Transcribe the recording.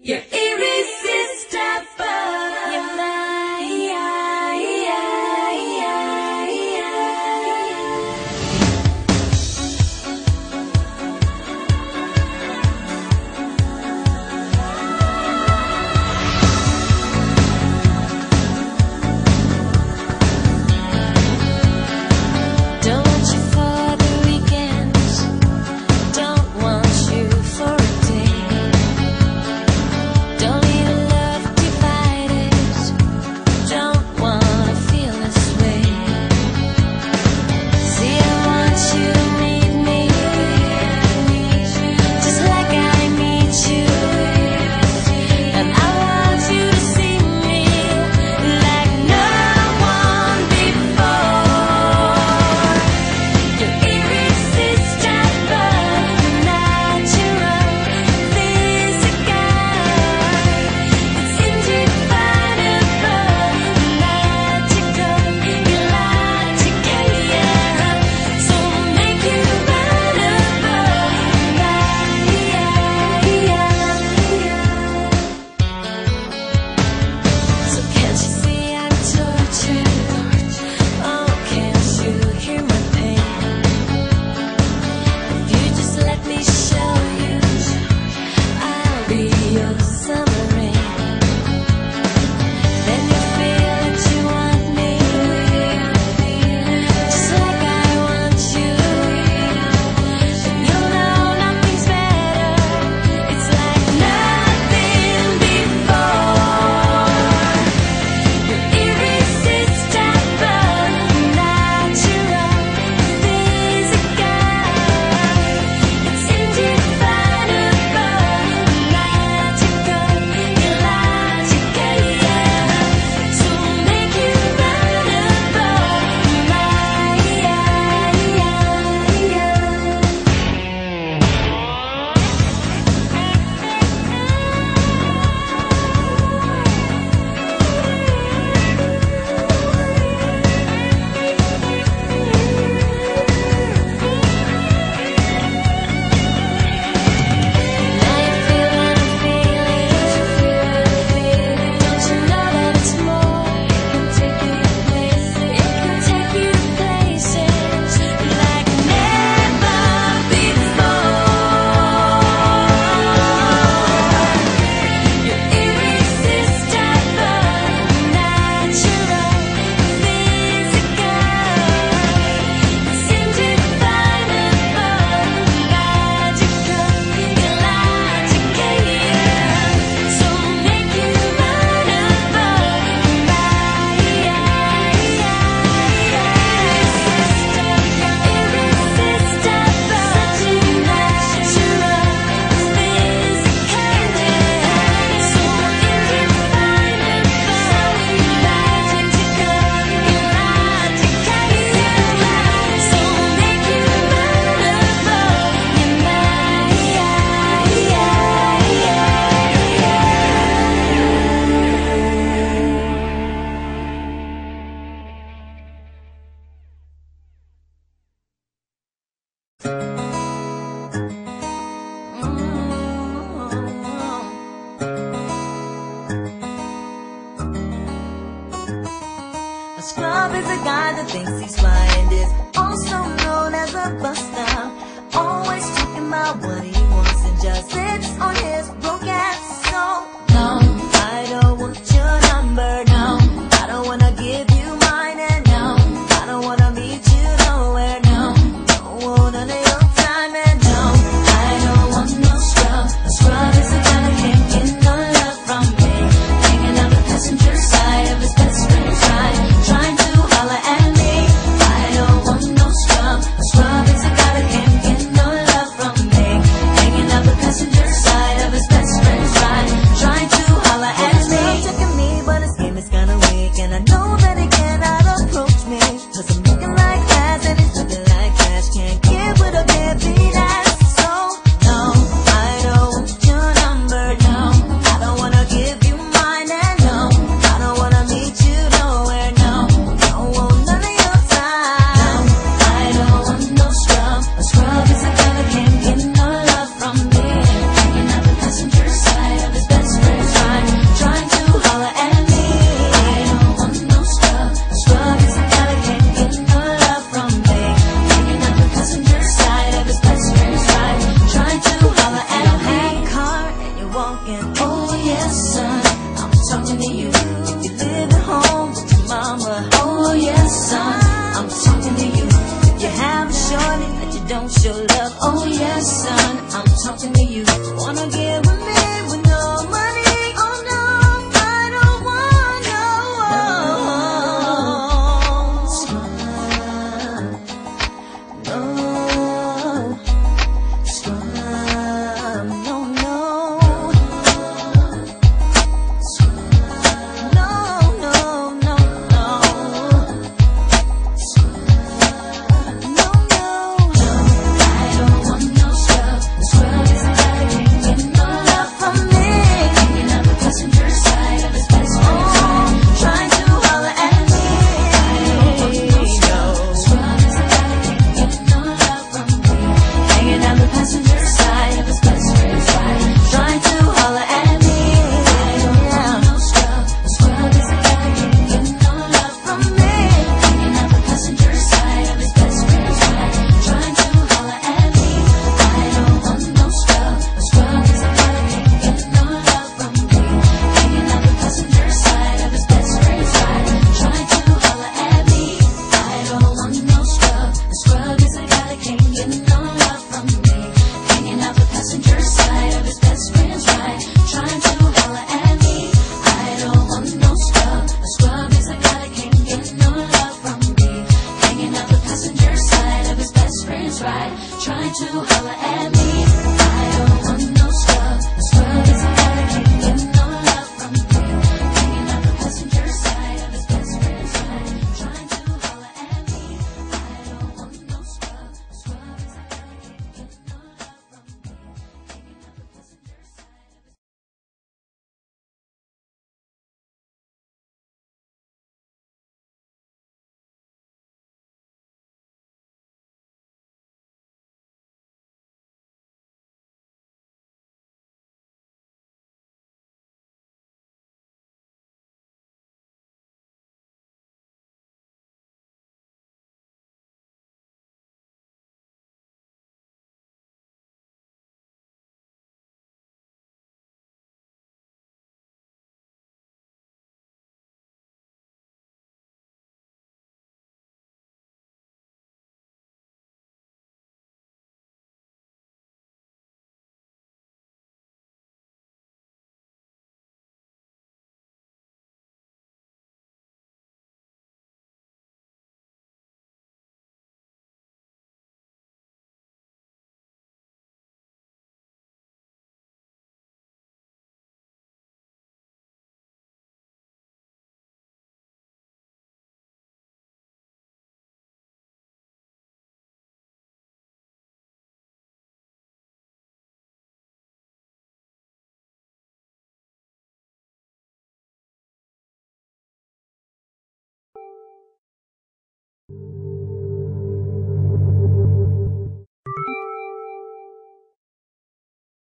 You're irresistible. You're mine. Scrub is a guy that thinks he's fly and is also known as a buster. Always talking about what he wants and just sits on his broke ass soul. No, I don't want your number, no. I don't wanna give you mine, and no, I don't wanna meet you nowhere, no. Don't want none of your time, and no, I don't want no scrub. A scrub is a guy that can't get no love from me, hanging out the passenger side of his best friend's ride, trying to holler at me. I don't want no scrub. A scrub is a guy that can't get no love from me, hanging out the passenger side of his best friend's yes, son, I'm talking to you. You have a shorty that you don't show love.